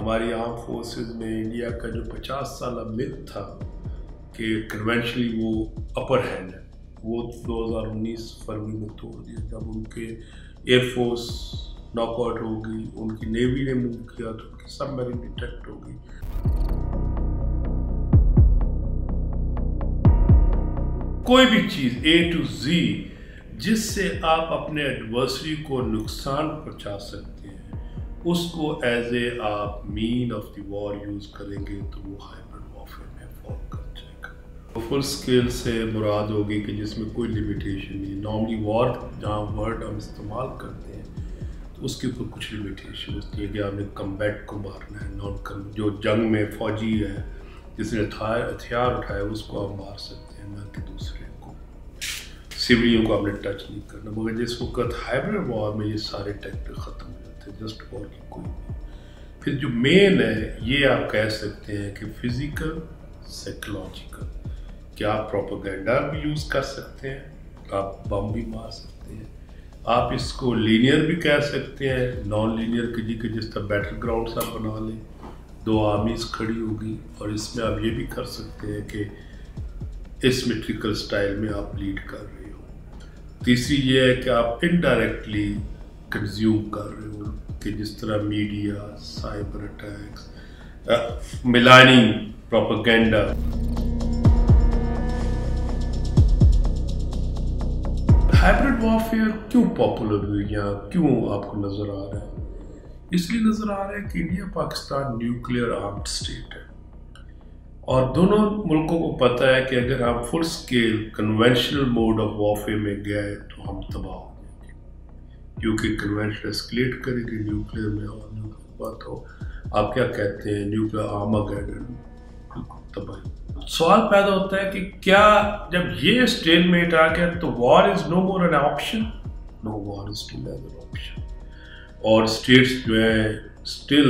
हमारी arm forces में India का जो 50 साल मिथ था कि कन्वेंशनली वो अपर हैंड है, वो 2019 फरवरी में तोड़ दिया जब उनके एयरफोर्स नॉकआउट हो गई, उनकी नेवी ने मूव किया तो उनकी सबमरीन डिटेक्ट हो गई। कोई भी चीज़ A to Z जिससे आप अपने एडवर्सरी को नुकसान पहुंचा सकते हैं, उसको एज ए आप mean of the war use करेंगे तो वो हाइब्रिड वॉरफेयर में फॉल कर जाएगा। फुल स्केल से मुराद होगी कि जिसमें कोई लिमिटेशन नहीं। नॉर्मली वॉर जहाँ वर्ड हम इस्तेमाल करते हैं तो उसके ऊपर कुछ लिमिटेशन होती है कि आपने कम्बैट को मारना है, नॉन जो जंग में फौजी है जिसने हथियार उठाया उसको आप मार सकते हैं, ना कि दूसरे को, सिविलियों को आपने टच नहीं करना। मगर जिस वक्त हाइब्रिड वॉर में ये सारे टैक्टिक ख़त्म हो जाते हैं, जस्ट वॉर की कोई नहीं। फिर जो मेन है ये आप कह सकते हैं कि फिजिकल साइकोलॉजिकल, क्या आप प्रोपेगेंडा भी यूज़ कर सकते हैं, आप बम भी मार सकते हैं, आप इसको लीनियर भी कह सकते हैं, नॉन लीनियर कि जिस तरह बैटल ग्राउंड आप बना लें, दो आर्मीज खड़ी होगी और इसमें आप ये भी कर सकते हैं कि एसिमेट्रिकल स्टाइल में आप लीड कर रहे हो। तीसरी ये है कि आप इनडायरेक्टली कंज्यूम कर रहे हो कि जिस तरह media, cyber attacks, maligning propaganda. Hybrid warfare क्यों पॉपुलर हुई या क्यों आपको नजर आ रहा है? इसलिए नजर आ रहा है कि India Pakistan nuclear armed state है और दोनों मुल्कों को पता है कि अगर हम full scale conventional mode of warfare में गए तो हम तबाह हो जाएंगे, क्योंकि कन्वेंशन एस्केलेट करेगी न्यूक्लियर में। और न्यूक्लियर बात हो, आप क्या कहते हैं, न्यूक्लियर आर्मागेडन, तबाही। सवाल पैदा होता है कि क्या जब ये स्टेलमेट आ गया तो war is no more an option? No, war is still an option और स्टेट्स जो है स्टिल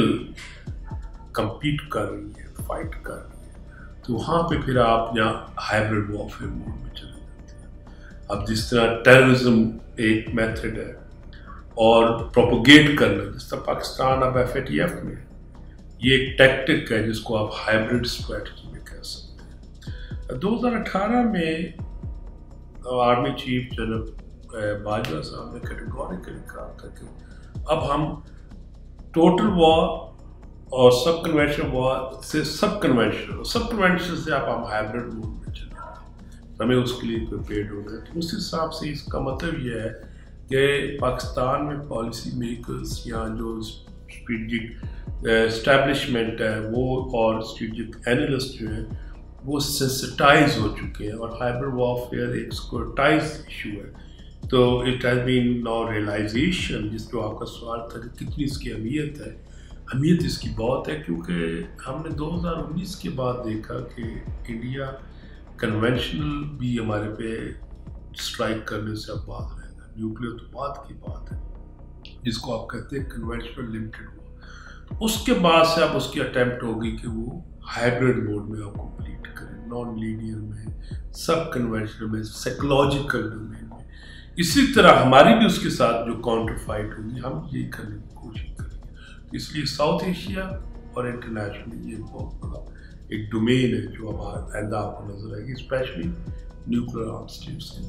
compete कर रही है, फाइट कर रही है। तो वहाँ पे फिर आप यहाँ हाइब्रिड वॉरफेयर मोड में चले जाते हैं। अब जिस तरह टेररिज्म एक मेथड है और प्रोपोगेट करना, जिस तरह पाकिस्तान अब FATF में, ये एक टैक्टिक है जिसको आप हाइब्रिड स्ट्रेटजी में कह सकते हैं। 2018 में आर्मी चीफ जनरल बाजवा साहब ने कैटेगोरिकली कहा था कि अब हम टोटल वॉर और सब कन्वेंशनल वॉर से सब कन्वेंशनल से आप हम हाइब्रिड मोड में चले गए, हमें उसके लिए प्रिपेयर्ड हो गए। तो उस हिसाब से इसका मतलब ये है कि पाकिस्तान में पॉलिसी मेकर्स या जो स्ट्रेटजिक एस्टैब्लिशमेंट है वो और स्ट्रेटजिक एनालिस्ट जो है वो सेंसिटाइज हो चुके हैं और हाइब्रिड वॉरफेयर एक सिक्योरिटाइज इशू है। तो it has been now realization, जिस पर आपका सवाल था कि कितनी इसकी अहमियत है। अहमियत इसकी बहुत है क्योंकि हमने 2019 के बाद देखा कि इंडिया कन्वेंशनल भी हमारे पे स्ट्राइक करने से अब बात रहेगा, न्यूक्लियर तो बात की बात है, जिसको आप कहते हैं कन्वेंशनल लिमिटेड वॉर। उसके बाद से अब उसकी अटेम्प्ट होगी कि वो हाइब्रिड मोड में आप कंप्लीट करें, नॉन लीनियर में, सब कन्वेंशनल में, साइकोलॉजिकल डोमेन में। इसी तरह हमारी भी उसके साथ जो काउंटर फाइट होगी हम यही करने की कोशिश करेंगे। इसलिए साउथ एशिया और इंटरनेशनल ये बहुत बड़ा एक डोमेन है जो हमारा आइंदा आपको नजर आएगी, स्पेशली न्यूक्लियर आर्म स्टेट्स के।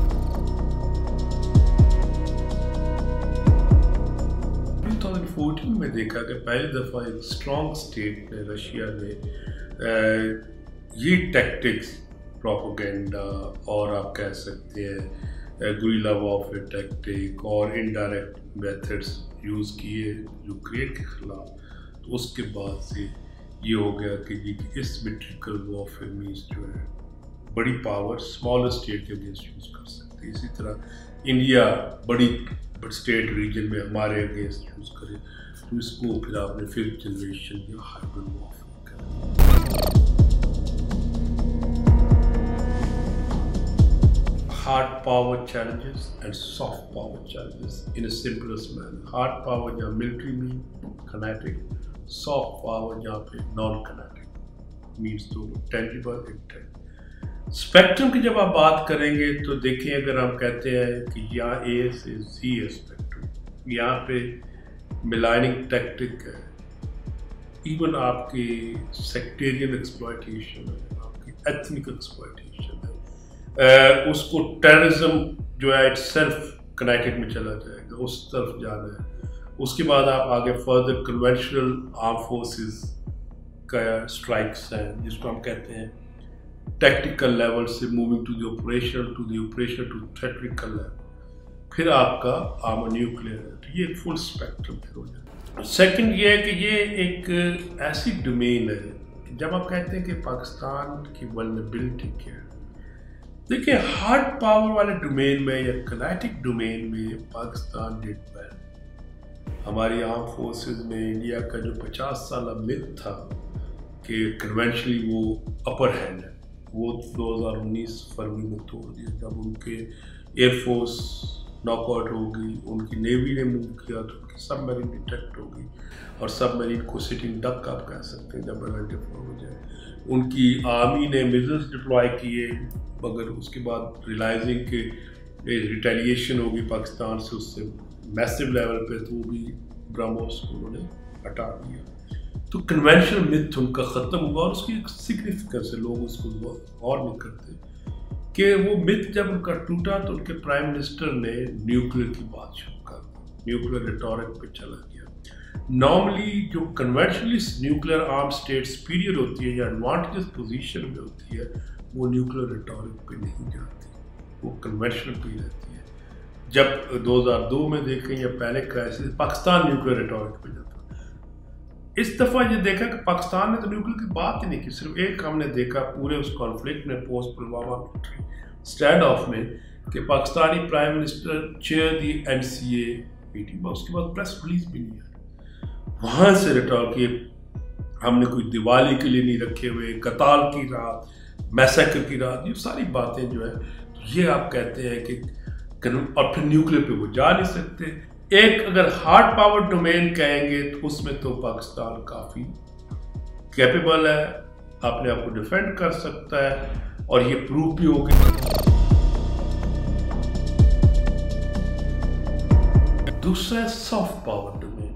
2014 में देखा कि पहली दफ़ा एक स्ट्रॉन्ग स्टेट ने, रशिया ने, ये टैक्टिक्स प्रोपेगेंडा और आप कह सकते हैं गुरिल्ला वॉरफेयर टैक्टिक और इनडायरेक्ट मेथड्स यूज़ किए यूक्रेन के खिलाफ। तो उसके बाद से ये हो गया कि जी एसिमेट्रिकल वॉरफेयर मीन्स जो है बड़ी पावर स्मॉलर स्टेट के अगेंस्ट यूज़ कर सकते हैं। इसी तरह इंडिया बड़ी स्टेट रीजन में हमारे अगेंस्ट यूज़ करे, तो इसको फिर आपने फिफ्थ जनरेशन या हाइब्रिड वॉरफेयर कहा। Hard power challenges and soft power challenges in a simplest manner. Hard power जहाँ military mean kinetic, soft power जहाँ पे non-kinetic means तो tangible intent। स्पेक्ट्रम की जब आप बात करेंगे तो देखिए, अगर हम कहते हैं कि यहाँ A से Z है स्पेक्ट्रम, यहाँ पे मिलाइनिंग टैक्टिक है, ایون آپ کی سیکٹیرین ایکسپلائٹیشن ہے، آپ کی ایتھنک ایکسپلائٹیشن ہے، اس کو ٹیررزم جو ہے اٹ سیلف کنیکٹڈ میں چلا جائے گا، اس طرف جانا ہے۔ اس کے بعد آپ آگے فردر کنونشنل آرم فورسز کا اسٹرائکس ہیں، جس کو ہم کہتے ہیں ٹیکٹیکل لیول سے moving to the operational to theatrical level, پھر آپ کا آرمر نیوکلیئر ہے۔ تو یہ ایک فل اسپیکٹرم پھر ہو جائے۔ سیکنڈ یہ ہے کہ یہ ایک ایسی ڈومین ہے، جب آپ کہتے ہیں کہ پاکستان کی ولنریبلٹی کیا ہے، دیکھیں ہارڈ پاور والے ڈومین میں یا کنیٹک ڈومین میں پاکستان ڈیڈ ویل۔ ہماری آرم فورسز میں انڈیا کا جو 50 سالہ مت تھا کہ کنونشنلی وہ اپر ہینڈ ہے، وہ 2019 فروری میں توڑ دیا، جب ان کے ایئر فورس ناک آؤٹ ہو گئی، ان کی نیوی نے موو کیا تو ان کی سب میرین ڈیٹیکٹ ہو گئی، اور سب میرین کو سٹنگ ڈک آپ کہہ سکتے ہیں جب آئیڈینٹیفائی ہو جائے۔ ان کی آرمی نے میزلز ڈپلوائے کیے، مگر اس کے بعد ریلائزنگ کہ ریٹیلیشن ہوگی پاکستان سے، اس سے میسو لیول پہ، تو وہ بھی برہموس کو انہوں نے ہٹا دیا۔ تو کنونشنل متھ ان کا ختم ہوا، اور اس کی ایک سگنیفیکنس ہے، لوگ اس کو غور نہیں کرتے کہ وہ متھ جب ان کا ٹوٹا تو ان کے پرائم منسٹر نے نیوکلیئر کی بات شروع کر دی، نیوکلیئر ریٹورک پہ چلا گیا۔ نارملی جو conventionally nuclear arm state superior ہوتی ہے یا ایڈوانٹیجز پوزیشن میں ہوتی ہے، وہ نیوکلیئر ریٹورک پہ نہیں جاتی، وہ کنونشنل پہ رہتی ہے۔ جب 2002 میں دیکھیں یا پہلے کرائسس، پاکستان نیوکلیئر ریٹورک پہ جاتا۔ اس دفعہ یہ دیکھا کہ پاکستان نے تو نیوکلیئر کی بات ہی نہیں کی، صرف ایک ہم نے دیکھا پورے اس کانفلکٹ میں post Pulwama military stand off میں کہ Pakistani prime minister chair the NCA meeting, اس کے بعد پریس ریلیز بھی نہیں آئی۔ وہاں سے ریٹور کیے، ہم نے کوئی دیوالی کے لیے نہیں رکھے ہوئے، قتال کی رات، میسیکر کی رات، یہ ساری باتیں جو ہے یہ آپ کہتے ہیں کہ، اور پھر نیوکلیئر پہ وہ جا نہیں سکتے۔ ایک اگر ہارڈ پاور ڈومین کہیں گے تو اس میں تو پاکستان کافی کیپیبل ہے، اپنے آپ کو ڈیفینڈ کر سکتا ہے، اور یہ پروف بھی ہو گیا۔ دوسرا ہے سافٹ پاور ڈومین،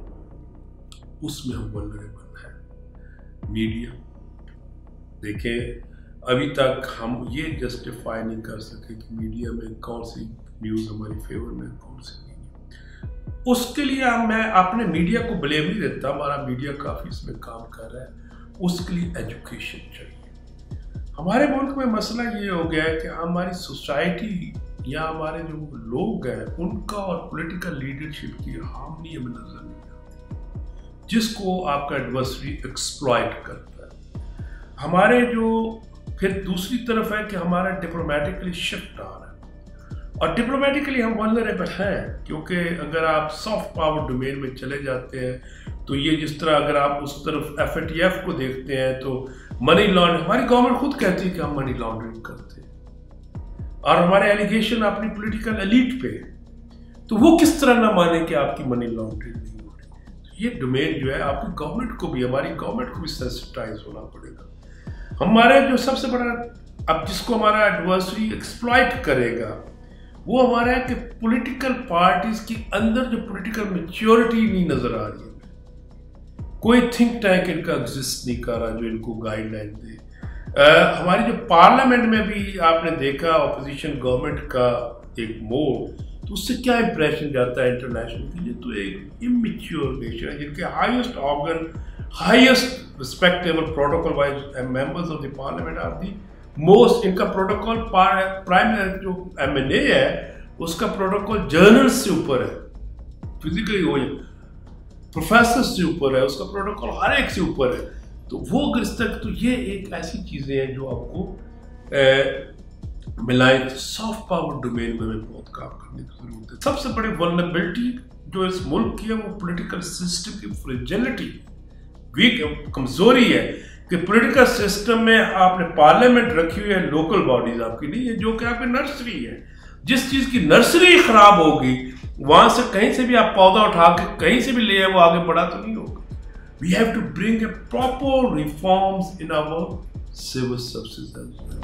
اس میں ہم ولنریبل ہیں۔ میڈیا دیکھیں، ابھی تک ہم یہ جسٹیفائی نہیں کر سکے کہ میڈیا میں کون سی نیوز ہماری فیور میں، کون سی نہیں۔ اس کے لیے میں اپنے میڈیا کو بلیم نہیں دیتا، ہمارا میڈیا کافی اس میں کام کر رہا ہے، اس کے لیے ایجوکیشن چاہیے۔ ہمارے ملک میں مسئلہ یہ ہو گیا ہے کہ ہماری سوسائٹی یا ہمارے جو لوگ ہیں ان کا اور پولیٹیکل لیڈرشپ کی ہارمنی ہمیں نظر نہیں آتی، جس کو آپ کا ایڈورسری ایکسپلائٹ کرتا ہے۔ ہمارے جو پھر دوسری طرف ہے کہ ہمارا ڈپلومیٹکلی شفٹ آ رہا ہے، اور ڈپلومیٹکلی ہم ولنریبل ہیں، کیونکہ اگر آپ سافٹ پاور ڈومین میں چلے جاتے ہیں تو یہ جس طرح اگر آپ اس طرف FATF کو دیکھتے ہیں تو منی لانڈرنگ، ہماری گورنمنٹ خود کہتی ہے کہ ہم منی لانڈرنگ کرتے ہیں، اور ہمارے ایلیگیشن اپنی پولیٹیکل ایلیٹ پہ، تو وہ کس طرح نہ مانے کہ آپ کی منی لانڈرنگ نہیں ہو رہی۔ یہ ڈومین جو ہے آپ کی گورنمنٹ کو بھی، ہماری گورنمنٹ کو بھی سینسٹائز ہونا پڑے گا۔ ہمارے جو سب سے بڑا اب جس کو ہمارا ایڈورسری ایکسپلائٹ کرے گا وہ ہمارا ہے کہ پولیٹیکل پارٹیز کی اندر جو پولیٹیکل میچیورٹی نہیں نظر آ رہی ہے، کوئی تھنک ٹینک ان کا ایگزسٹ نہیں کر رہا جو ان کو گائیڈ لائن دے۔ ہماری جو پارلیمنٹ میں بھی آپ نے دیکھا اپوزیشن گورنمنٹ کا ایک موڈ، تو اس سے کیا امپریشن جاتا ہے انٹرنیشنل کی، یہ تو ایک امیچیور نیشن ہے جن کے highest organ, highest respectable protocol wise members of the parliament are the most, ان کا پروٹوکول پرائم جو MNA ہے اس کا پروٹوکول جرنل سے اوپر ہے، فزیکلی ہو یا پروفیسر سے اوپر ہے، اس کا پروٹوکول ہر ایک سے اوپر ہے۔ تو وہ اگر اس تک، تو یہ ایک ایسی چیزیں ہیں جو آپ کو ملائیں۔ سافٹ پاور ڈومین میں بہت کام کرنے کی ضرورت ہے۔ سب سے بڑی ولنریبلٹی جو اس ملک کی ہے وہ پولیٹیکل سسٹم کی فریجلٹی، کمزوری ہے کہ پولیٹیکل سسٹم میں آپ نے پارلیمنٹ رکھی ہوئی ہے، لوکل باڈیز آپ کی نہیں ہے، جو کہ آپ کی نرسری ہے۔ جس چیز کی نرسری خراب ہوگی وہاں سے کہیں سے بھی آپ پودا اٹھا کے کہیں سے بھی لے آئے، وہ آگے بڑھا تو نہیں ہوگا۔ We have to bring a proper reforms in our civil services as well.